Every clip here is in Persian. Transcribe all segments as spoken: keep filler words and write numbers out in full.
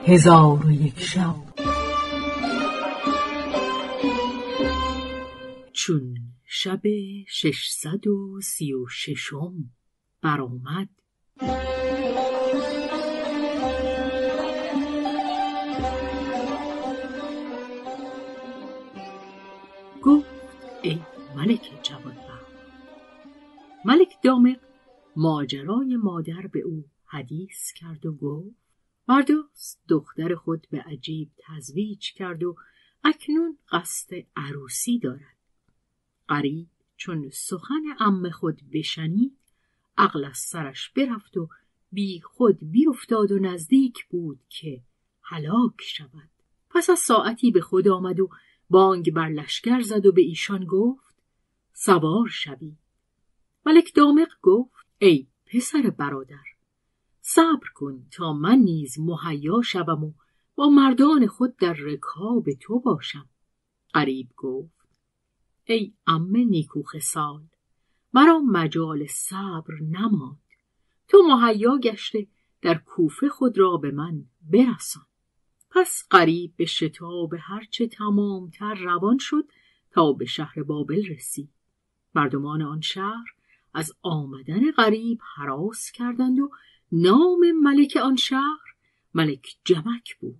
هزار و یک شب. چون شب ششصد و سی و ششم برآمد، گفت ای ملک جوانبخت. ملک دامغ ماجرای مادر به او حدیث کرد و گفت مرداست دختر خود به عجیب تزویج کرد و اکنون قصد عروسی دارد. غریب چون سخن عم خود بشنید، عقل از سرش برفت و بی خود بی افتاد و نزدیک بود که هلاک شود. پس از ساعتی به خود آمد و بانگ بر لشکر زد و به ایشان گفت سوار شوید. ملک دامغ گفت ای پسر برادر، صبر کن تا من نیز مهیا شوم و با مردان خود در رکاب تو باشم. غریب گفت ای عم نیکو خصال، مرا مجال صبر نماند. تو مهیا گشته در کوفه خود را به من برسان. پس غریب به شتاب هرچه تمامتر روان شد تا به شهر بابل رسید. مردمان آن شهر از آمدن غریب هراس کردند و نام ملک آن شهر ملک جمک بود.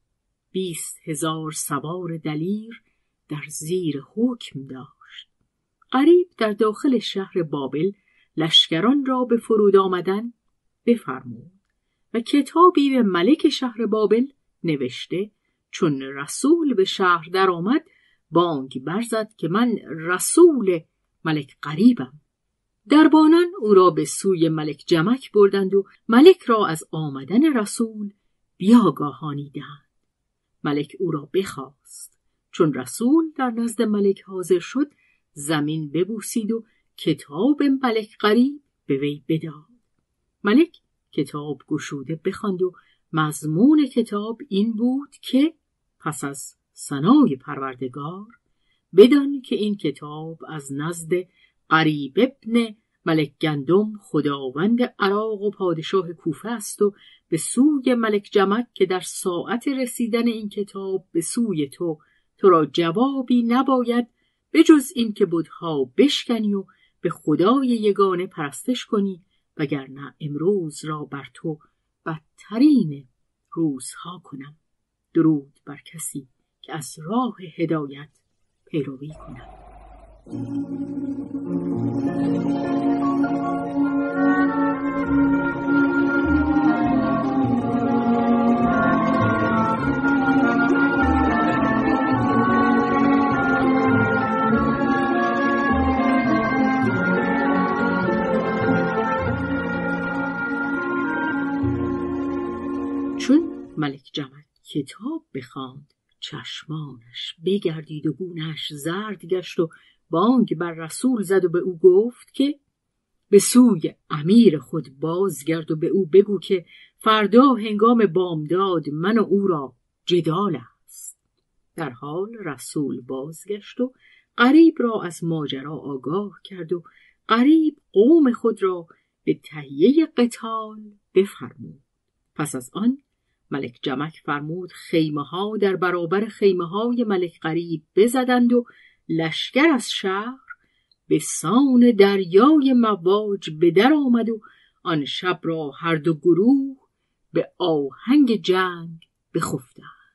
بیست هزار سوار دلیر در زیر حکم داشت. غریب در داخل شهر بابل لشکران را به فرود آمدن بفرمود و کتابی به ملک شهر بابل نوشته چون رسول به شهر در آمد بانگ برزد که من رسول ملک غریبم. دربانان او را به سوی ملک جمک بردند و ملک را از آمدن رسول بیاگاهانیدند. ملک او را بخواست. چون رسول در نزد ملک حاضر شد، زمین ببوسید و کتاب ملک غریب به وی بداد. ملک کتاب گشوده بخواند و مضمون کتاب این بود که پس از ثنای پروردگار بدان که این کتاب از نزد غریب ابن ملک گندم خداوند عراق و پادشاه کوفه است و به سوی ملک جمک که در ساعت رسیدن این کتاب به سوی تو تو را جوابی نباید به جز این که بت‌ها بشکنی و به خدای یگانه پرستش کنی، وگرنه امروز را بر تو بدترین روزها کنم. درود بر کسی که از راه هدایت پیروی کند. چون ملک جمک کتاب بخواند، چشمانش بگردید و گونه‌اش زرد گشت و بانگ بر رسول زد و به او گفت که به سوی امیر خود بازگرد و به او بگو که فردا هنگام بامداد من و او را جدال است. در حال رسول بازگشت و غریب را از ماجرا آگاه کرد و غریب قوم خود را به تهیه قتال بفرمود. پس از آن ملک جمک فرمود خیمه ها در برابر خیمه های ملک غریب بزدند و لشکر از شهر به سان دریای مواج به در آمد و آن شب را هر دو گروه به آهنگ جنگ بخفتند.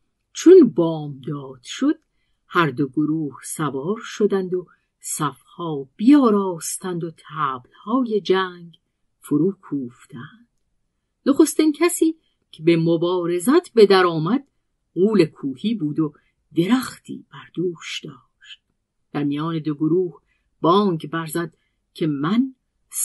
چون بامداد شد هر دو گروه سوار شدند و صفها بیاراستند و طبلهای جنگ فرو کوفتند. نخستین کسی که به مبارزت به در آمد غول کوهی بود و درختی بر دوش داشت. در میان دو گروه بانگ برزد که من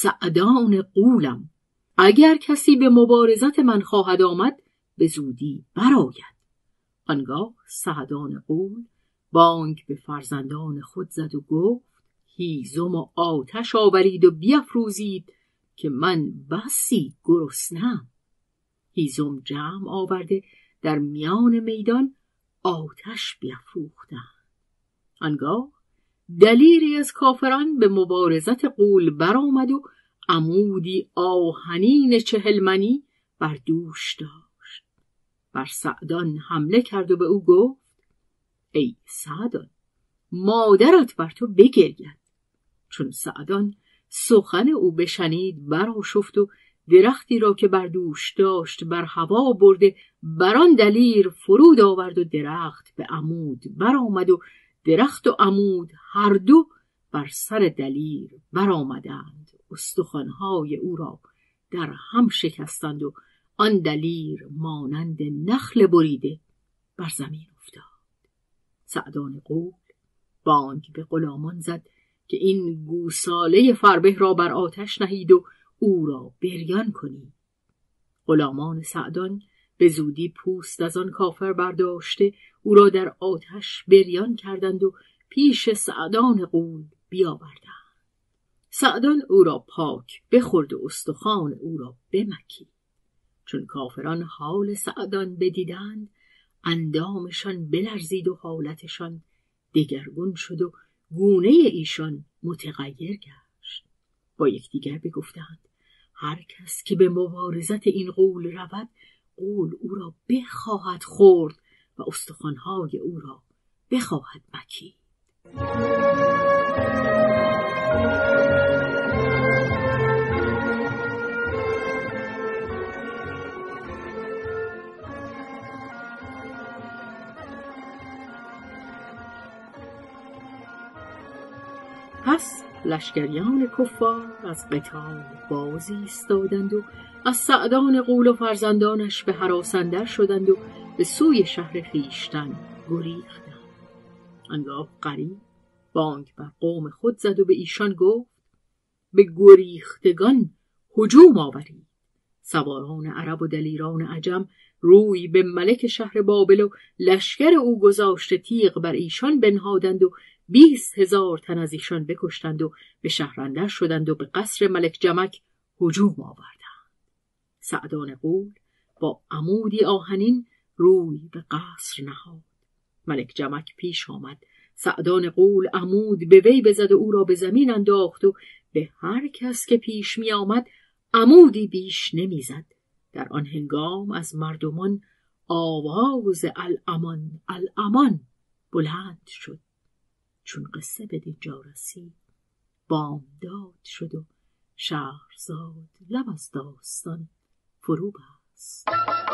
سعدان غولم، اگر کسی به مبارزت من خواهد آمد به زودی برآید. آنگاه سعدان غول بانگ به فرزندان خود زد و گفت هیزم و آتش آورید و بیفروزید که من بسی گرسنه‌ام. هیزم جمع آورده در میان میدان آتش بیفروختند. آنگاه دلیری از کافران به مبارزت غول برآمد و عمودی آهنین چهلمنی بر دوش داشت. بر سعدان حمله کرد و به او گفت ای سعدان، مادرت بر تو بگرید. چون سعدان سخن او بشنید برآشفت و درختی را که بر دوش داشت بر هوا برده بر آن دلیر فرود آورد و درخت به عمود برآمد و درخت و عمود هر دو بر سر دلیر برآمدند. استخوان‌های او را در هم شکستند و آن دلیر مانند نخل بریده بر زمین افتاد. سعدان غول بانگ به غلامان زد که این گوساله فربه را بر آتش نهید و او را بریان کنید. غلامان سعدان به زودی پوست از آن کافر برداشته او را در آتش بریان کردند و پیش سعدان غول بیاوردند. سعدان او را پاک بخورد و استخوان او را بمکید. چون کافران حال سعدان بدیدند اندامشان بلرزید و حالتشان دگرگون شد و گونه ایشان متغیر گشت. با یکدیگر بگفتند هر کس که به مبارزت این غول رود غول او را بخواهد خورد و استخوان‌های او را بخواهد مکید. پس لشکریان کفار از قتال باز ایستادند و از سعدان غول و فرزندانش به هراس اندر شدند و به سوی شهر خویشتن گریختند. آنگاه غریو بانگ بر قوم خود زد و به ایشان گفت به گریختگان هجوم آورید. سواران عرب و دلیران عجم روی به ملک شهر بابل و لشکر او گذاشته تیغ بر ایشان بنهادند و بیست هزار تن از ایشان بکشتند و به شهر اندر شدند و به قصر ملک جمک هجوم آوردند. سعدان غول با عمودی آهنین روی به قصر نهاد. ملک جمک پیش آمد. سعدان غول عمود به وی بزد و او را به زمین انداخت و به هر کس که پیش می آمد عمودی بیش نمی زد. در آن هنگام از مردمان آواز الامان الامان بلند شد. چون قصه به دینجا رسید بامداد شد و شهرزاد لب از داستان فرو بست.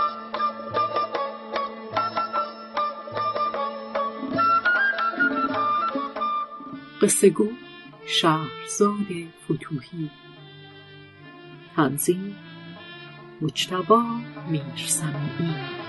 قصه گو شهرزاد فتوحی. تنظیم مجتبی میرسمی.